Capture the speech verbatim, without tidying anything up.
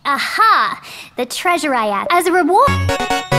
Aha! The treasure I asked. As a reward...